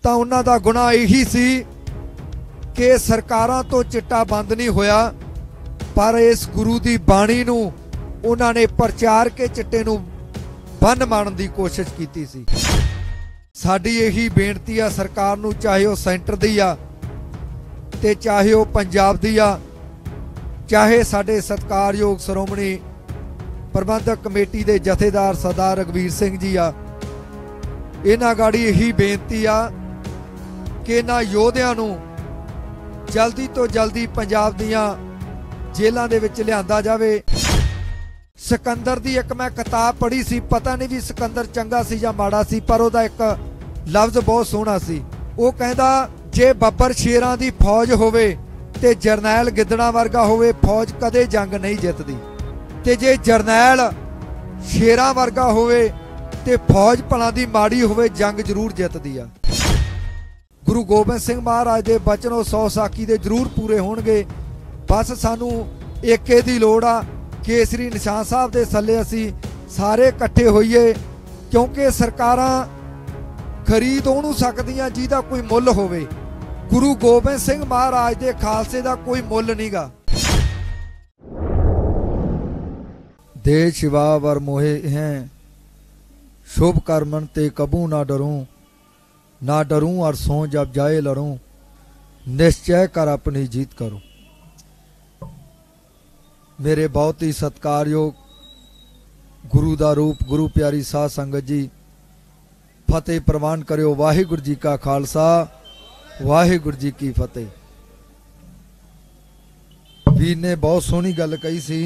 ਤਾਂ ਉਹਨਾਂ ਦਾ ਗੁਨਾਹ ਇਹੀ ਸੀ ਕਿ ਸਰਕਾਰਾਂ ਤੋਂ ਚਿੱਟਾ ਬੰਦ ਨਹੀਂ ਹੋਇਆ, ਪਰ ਇਸ ਗੁਰੂ ਦੀ ਬਾਣੀ ਨੂੰ ਉਹਨਾਂ ਨੇ ਪ੍ਰਚਾਰ ਕੇ ਚਿੱਟੇ ਨੂੰ ਬੰਨ ਮਾਰਨ ਦੀ ਕੋਸ਼ਿਸ਼ ਕੀਤੀ ਸੀ। ਸਾਡੀ ਇਹੀ ਬੇਨਤੀ ਆ ਸਰਕਾਰ ਨੂੰ, ਚਾਹੇ ਉਹ ਸੈਂਟਰ ਦੀ ਆ ਤੇ ਚਾਹੇ ਉਹ ਪੰਜਾਬ ਦੀ ਆ, ਚਾਹੇ ਸਾਡੇ ਸਤਿਕਾਰਯੋਗ ਸ਼੍ਰੋਮਣੀ ਪ੍ਰਬੰਧਕ ਕਮੇਟੀ ਦੇ ਜਥੇਦਾਰ ਸਰਦਾਰ ਰਘਵੀਰ ਸਿੰਘ ਜੀ ਆ, ਇਹਨਾਂ ਗਾੜੀ ਇਹੀ ਬੇਨਤੀ ਆ ਕਿ ਇਹਨਾਂ ਯੋਧਿਆਂ ਨੂੰ ਜਲਦੀ ਤੋਂ ਜਲਦੀ ਪੰਜਾਬ ਦੀਆਂ ਜੇਲ੍ਹਾਂ ਦੇ ਵਿੱਚ ਲਿਆਂਦਾ ਜਾਵੇ। ਸਿਕੰਦਰ ਦੀ ਇੱਕ ਮੈਂ ਕਿਤਾਬ ਪੜ੍ਹੀ ਸੀ, ਪਤਾ ਨਹੀਂ ਵੀ ਸਿਕੰਦਰ ਚੰਗਾ ਸੀ ਜਾਂ ਮਾੜਾ ਸੀ, ਪਰ ਉਹਦਾ ਇੱਕ ਲਫ਼ਜ਼ ਬਹੁਤ ਸੋਹਣਾ ਸੀ। ਉਹ ਕਹਿੰਦਾ ਜੇ ਬੱਬਰ ਸ਼ੇਰਾਂ ਦੀ ਫੌਜ ਹੋਵੇ ਤੇ ਜਰਨੈਲ ਗਿੱਦੜਾਂ ਵਰਗਾ ਹੋਵੇ, ਫੌਜ ਕਦੇ ਜੰਗ ਨਹੀਂ ਜਿੱਤਦੀ, ਤੇ ਜੇ ਜਰਨੈਲ ਸ਼ੇਰਾਂ ਵਰਗਾ ਹੋਵੇ ਤੇ ਫੌਜ ਭਲਾਂ ਦੀ ਮਾੜੀ ਹੋਵੇ, ਜੰਗ ਜ਼ਰੂਰ ਜਿੱਤਦੀ ਆ। ਗੁਰੂ ਗੋਬਿੰਦ ਸਿੰਘ ਮਹਾਰਾਜ ਦੇ ਬਚਨ ਉਹ 100 ਸਾਕੀ ਦੇ ਜ਼ਰੂਰ ਪੂਰੇ ਹੋਣਗੇ। ਬਸ ਸਾਨੂੰ ਏਕੇ ਦੀ ਲੋੜ ਆ। ਕੇਸਰੀ ਨਿਸ਼ਾਨ ਸਾਹਿਬ ਦੇ ਥੱਲੇ ਅਸੀਂ ਸਾਰੇ ਇਕੱਠੇ ਹੋਈਏ, ਕਿਉਂਕਿ ਸਰਕਾਰਾਂ ਖਰੀਦ ਉਹਨੂੰ ਸਕਦੀਆਂ ਜਿਹਦਾ ਕੋਈ ਮੁੱਲ ਹੋਵੇ। ਗੁਰੂ ਗੋਬਿੰਦ ਸਿੰਘ ਮਹਾਰਾਜ ਦੇ ਖਾਲਸੇ ਦਾ ਕੋਈ ਮੁੱਲ ਨਹੀਂਗਾ। ਦੇ शिवा वर मोहे हैं शुभ कर्मन ते कबू ना डरूं और सो जब जाए लड़ूं, निश्चय कर अपनी जीत करूं। मेरे बहुत ही सत्कारयोग गुरु दा रूप गुरु प्यारी साध संगत जी, फतेह प्रवान करियो। वाहिगुरु जी का खालसा, वाहिगुरु जी की फतेह। वीर ने बहुत सोहनी गल कही सी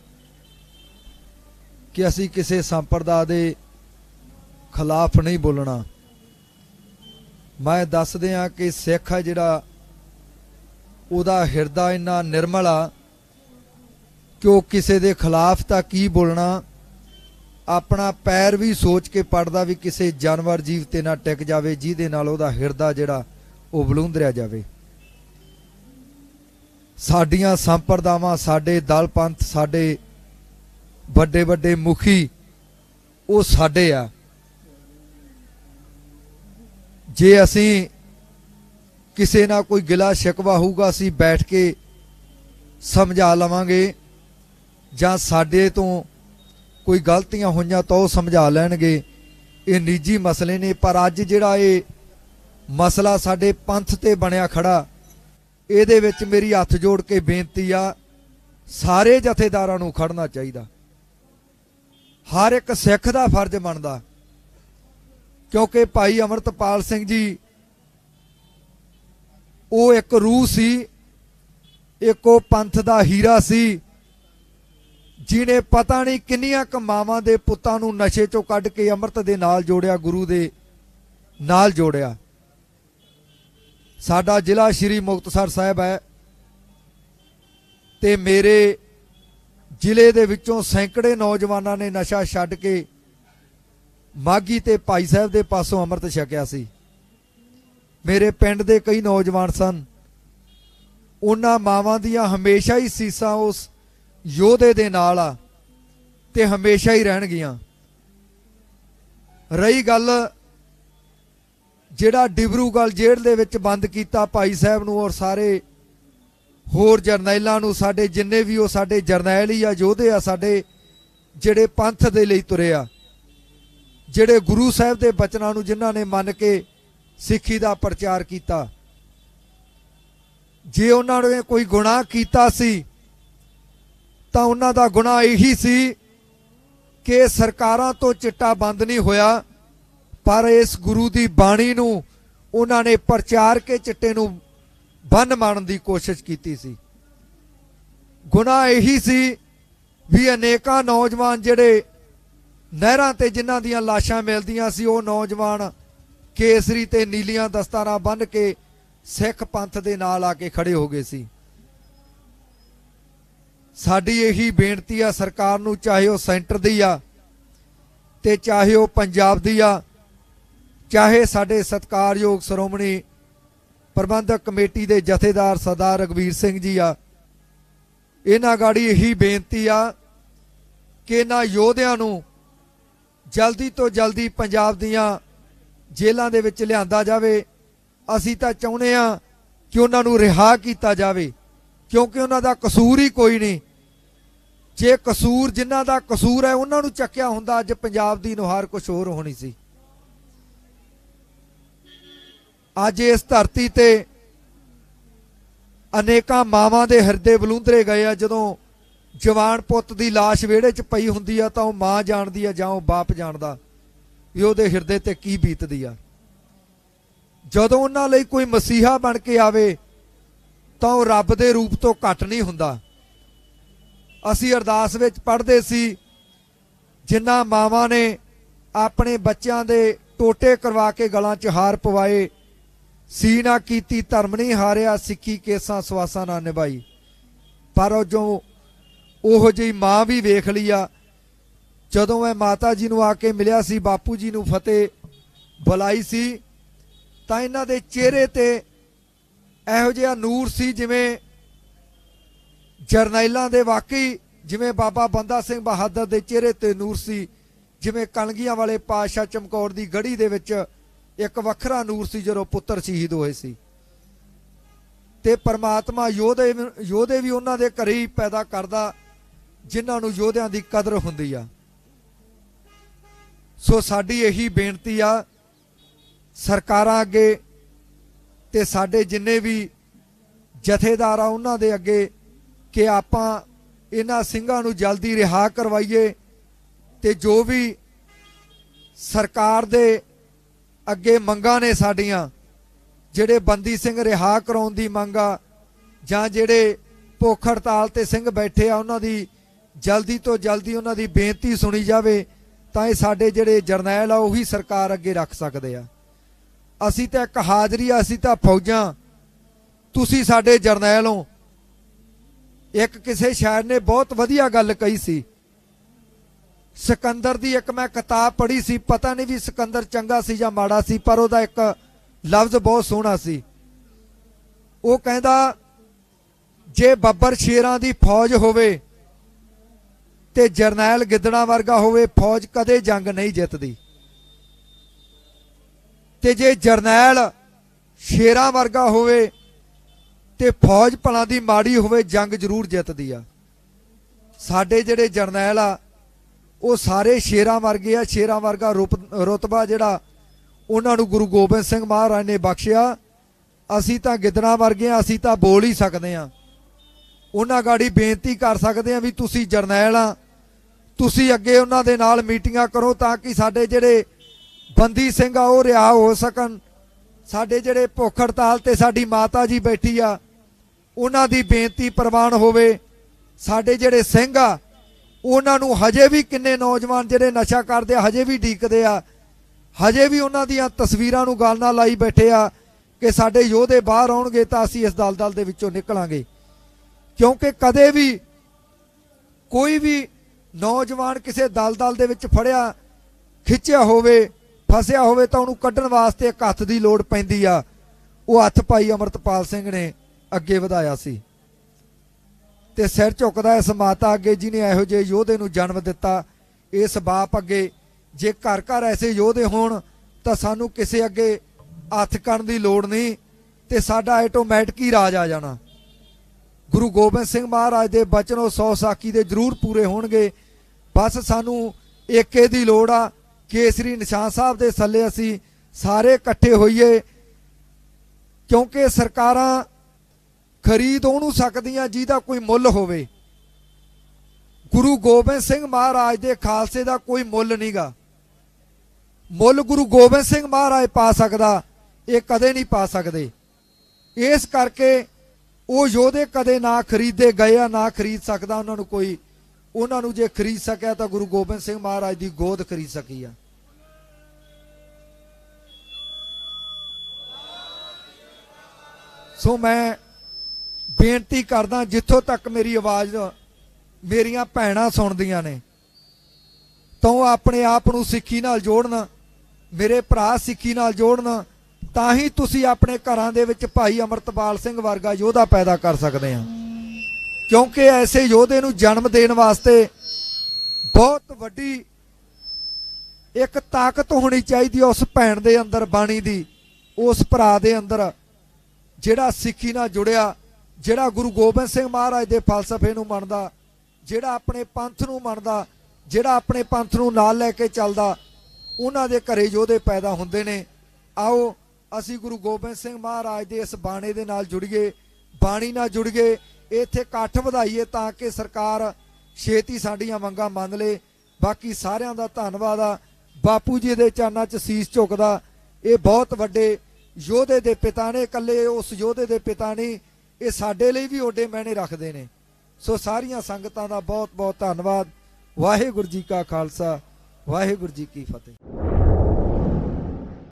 कि असी किसी संप्रदाय के खिलाफ नहीं बोलना। मैं दस दियां कि सिख है जिहड़ा उहदा हिरदा इन्ना निर्मल आ कि वह किसी के खिलाफ तां की बोलना, अपना पैर भी सोच के पड़दा भी किसी जानवर जीव ते ना टिक जावे जिहदे नाल उहदा हिरदा जिहड़ा वो बलूंदरिया जावे। साडियां संप्रदावां, साडे दल पंथ, साडे ਵੱਡੇ ਵੱਡੇ ਮੁਖੀ ਉਹ ਸਾਡੇ ਆ। ਜੇ ਅਸੀਂ ਕਿਸੇ ਨਾਲ ਕੋਈ ਗਿਲਾ ਸ਼ਿਕਵਾ ਹੋਊਗਾ, ਅਸੀਂ ਬੈਠ ਕੇ ਸਮਝਾ ਲਵਾਂਗੇ, ਜਾਂ ਸਾਡੇ ਤੋਂ ਕੋਈ ਗਲਤੀਆਂ ਹੋਈਆਂ ਤਾਂ ਉਹ ਸਮਝਾ ਲੈਣਗੇ। ਇਹ ਨਿੱਜੀ ਮਸਲੇ ਨੇ, ਪਰ ਅੱਜ ਜਿਹੜਾ ਇਹ ਮਸਲਾ ਸਾਡੇ ਪੰਥ ਤੇ ਬਣਿਆ ਖੜਾ, ਇਹਦੇ ਵਿੱਚ ਮੇਰੀ ਹੱਥ ਜੋੜ ਕੇ ਬੇਨਤੀ ਆ, ਸਾਰੇ ਜਥੇਦਾਰਾਂ ਨੂੰ ਖੜਨਾ ਚਾਹੀਦਾ। हर एक सिख का फर्ज बनता, क्योंकि भाई अमृतपाल सिंह जी वो एक रूह सी, एक वो पंथ का हीरा सी, जिन्हें पता नहीं किन्नियां क मावां दे पुत्तां नूं नशे चों कढ के अमृत दे नाल जोड़िया, गुरु दे नाल जोड़िया। साडा जिला श्री मुक्तसर साहिब है ते मेरे जिले दे विचों सैकड़े नौजवानों ने नशा छड्ड के माघी ते भाई साहब दे पासों अमृत छकिया सी। मेरे पिंड दे कई नौजवान सन, उन्हां मावां दियां हमेशा ही सीसां उस योधे दे नाल आ ते हमेशा ही रहणगियां। रही गल जिहड़ा डिब्रूगढ़ जेल दे विच बंद कीता भाई साहब नूं और सारे होर जरनैलों नूं, साडे जिन्ने भी वो साडे जरनैल ही आ, योधे आ, साडे जिहड़े पंथ दे लई तुरे आ, जिहड़े गुरु साहब दे बचनां नूं जिन्हां ने मन के सिक्खी दा प्रचार कीता। जे उन्हां ने कोई गुनाह कीता सी तां उन्हां दा गुनाह यही सी कि सरकारां तो चिट्टा बंद नहीं होया, पर इस गुरु दी बाणी नूं उन्हां ने प्रचार के चिट्टे नूं बन मारन की कोशिश की सी। गुनाह यही सी भी अनेका नौजवान जिहड़े नहरां ते जिन्हां दियां लाशां मिलदियां सी, वो नौजवान केसरी ते नीलियां दस्तारां बन के सिख पंथ दे नाल आके खड़े हो गए सी। साडी यही बेनती आ सरकार नूं, चाहे वो सेंटर दी आ ते चाहे वो पंजाब दी आ, चाहे साडे सत्कारयोग श्रोमणी प्रबंधक कमेटी के जथेदार सरदार रघवीर सिंह जी आ, इन्हां गाड़ी यही बेनती आ कि इन्हां योधियां नूं जल्दी तो जल्दी पंजाब दियां जेलों दे विच लिआंदा जावे। ਅਸੀਂ ਤਾਂ ਚਾਹੁੰਦੇ ਹਾਂ कि उन्होंने रिहा किया जाए, क्योंकि उन्होंने कसूर ही कोई नहीं। जे कसूर जिन्हों का कसूर है उन्होंने चक्या होंदा अज पंजाब की नुहार कुछ होर होनी सी। अज इस धरती ते अनेकां मावां दे हिरदे बलूंदरे गए आ। जदों जवान पुत की लाश विहड़े च पई हुंदी आ तां ओह मां जाणदी आ जां ओह बाप जाणदा भी उहदे हिरदे ते की बीतदी आ। जदों उन्हां लई कोई मसीहा बन के आवे तां ओह रब दे रूप तो घट नहीं हुंदा। असीं अरदास विच पढ़दे सी, जिन्हां मावां ने अपने बच्चों दे टोटे करवा के गलां च हार पवाए, सी ना कीती धर्म नहीं हारिया, सिक्की केसां सवासां ना निभाई। पर जो ओहो जी मां भी वेख ली आ। जदों मैं माता जी नूं आके मिलिया सी, बापू जी नूं फतेह बुलाई सी, तां इन्हां दे चेहरे ते इहो जिहा नूर सी जिवें जरनैलां दे, वाकई जिवें बाबा बंदा सिंह बहादुर दे चेहरे ते नूर सी, जिवें कलगियां वाले पातशाह चमकौर दी गढ़ी दे विच एक वखरा नूर सी जदों पुत्तर शहीद होए सी। ते परमात्मा योधे भी उन्हां दे घरे ही पैदा करदा जिन्हां नूं योधियां दी कदर हुंदी आ। सो साडी यही बेनती आ सरकारां अगे ते साडे जिन्ने भी जथेदार आ उन्हां दे अगे कि आपां इन्हां ਸਿੰਘਾਂ नूं जल्दी रिहा करवाइए ते जो भी सरकार दे अगे मंगां ने साडियां, ਜਿਹੜੇ बंदी सिंह रिहा कराउण दी मंग आ जां ਜਿਹੜੇ भुख हड़ताल ते सिंह बैठे आ उन्हां दी जल्दी तो जल्दी उन्हां दी बेनती सुनी जावे तां इह साडे ਜਿਹੜੇ जरनैल आ ਉਹੀ सरकार अगे रख सकदे आ। असीं तां एक हाज़री आ, असीं तां फौजां, तुसीं साडे जरनैल हो। एक किसी शायर ने बहुत वधिया गल कही सी, सिकंदर दी एक मैं किताब पढ़ी सी, पता नहीं भी सिकंदर चंगा सी जां माड़ा सी, पर उहदा एक लफ्ज़ बहुत सोहना सी। वो कहंदा जे बब्बर शेरां दी फौज होवे ते जरनैल गिद्दड़ां वर्गा होवे, फौज कदे जंग नहीं जितदी। ते जे जरनैल शेरां वर्गा होवे ते फौज भला दी माड़ी होवे, जंग जरूर जितदी आ। साडे जिहड़े जरनैल आ वो सारे शेरां वर्गे आ। शेरां वर्गा रुतबा जिहड़ा उन्हां नूं गुरु गोबिंद सिंह महाराज ने बख्शिया। असीं तां गिद्दड़ां वर्गे आ, असीं तां बोल ही सकदे आ। उन्हां गाड़ी बेनती कर सकदे आ भी तुसीं जरनैल आ, तुसीं अगे उन्हां दे नाल मीटिंगां करो तां कि साडे जिहड़े बंदी सिंह आ वो रिहा हो सकन। साडे जिहड़े भुख हड़ताल ते साडी माता जी बैठी आ उन्हां दी बेनती प्रवान होवे। साडे जिहड़े सिंह आ उन्हां नूं हजे भी किन्ने नौजवान जिहड़े नशा करदे आ हजे भी ढीकदे आ, हजे भी उन्हां दियां तस्वीरां नूं गल नाल लाई बैठे आ कि साडे योधे बाहर आउणगे तां असीं इस दलदल दे विचों निकलांगे। क्योंकि कदे भी कोई भी नौजवान किसी दलदल दे विच फड़िया खिच्चिया होवे, फसिया होवे तां उहनूं कड्ढण वास्ते एक हत्थ दी लोड़ पैंदी आ। वो हत्थ भाई अमरतपाल सिंह ने अगे वधाया सी ते सिर झुकदा इस माता अगे जिन्हें इहो जिहे योधे नूं जन्म दिता। इस बाप अगे जे घर घर ऐसे योधे होण तां सानूं किसे अगे हत्थ करन दी लोड़ नहीं ते साडा आटोमैटिक ही राज आ जाना। गुरु गोबिंद सिंह महाराज दे बचनों 100 साखी दे जरूर पूरे होणगे। बस सानूं एके दी लोड़ आ। केसरी निशान साहब दे थल्ले असीं सारे इकट्ठे होइए, क्योंकि सरकारां खरीद ਉਹਨੂੰ ਸਕਦੀਆਂ ਜਿਹਦਾ कोई मुल होवे। गुरु गोबिंद सिंह महाराज दे खालसे दा कोई मुल नहीं गा। मुल गुरु गोबिंद सिंह महाराज पा सकदा, ये कदे नहीं पा सकदे। इस करके वो योधे कदे ना खरीदे गए आ, ना खरीद सकदा उन्होंने कोई। उन्होंने जे खरीद सकिया तो गुरु गोबिंद सिंह महाराज की गोद खरीद सकी है। सो मैं बेनती करदा जिथों तक मेरी आवाज़ मेरियां भैणां सुणदियां ने तो अपने आप नूं सिक्खी नाल जोड़न, मेरे भरा सिक्खी नाल जोड़न, तां ही तुसीं अपने घरां दे विच भाई अमरतपाल सिंह वर्गा योधा पैदा कर सकदे हैं। क्योंकि ऐसे योधे नूं जन्म देण वास्ते बहुत वड्डी एक ताकत होनी चाहिए उस भैण दे अंदर बाणी दी उस भरा दे अंदर जिहड़ा सिੱਖੀ नाल जुड़िया, जिहड़ा गुरु गोबिंद सिंह महाराज दे फलसफे नूं मनदा, जिहड़ा अपने पंथ नूं मनदा, जिहड़ा अपने पंथ नूं नाल लैके चलदा, उन्हां दे घरे योधे पैदा हुंदे ने। आओ असीं गुरु गोबिंद सिंह महाराज दे इस बाणे दे नाल जुड़िए, बाणी नाल जुड़िए, इत्थे इकट्ठ वधाईए तां कि सरकार छेती साडीआं मंगां मंन ले। बाकी सारिआं दा धन्नवाद आ। बापू जी दे चरनां 'च सीस झुकदा। ये बहुत वड्डे योधे दे पिता ने, कल्ले उस योधे दे पिता नहीं, ये साडे लई भी ओडे मैने रखदे ने। सो सारियां संगतां दा बहुत बहुत धन्नवाद। वाहिगुरू जी का खालसा, वाहिगुरू जी की फतेह।